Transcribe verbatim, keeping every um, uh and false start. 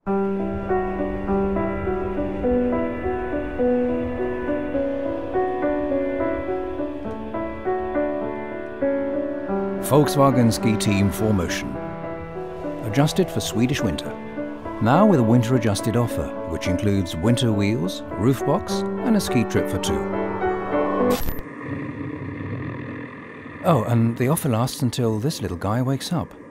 Volkswagen Ski Team four Motion. Adjusted for Swedish winter. Now with a winter adjusted offer, which includes winter wheels, roof box and a ski trip for two. Oh, and the offer lasts until this little guy wakes up.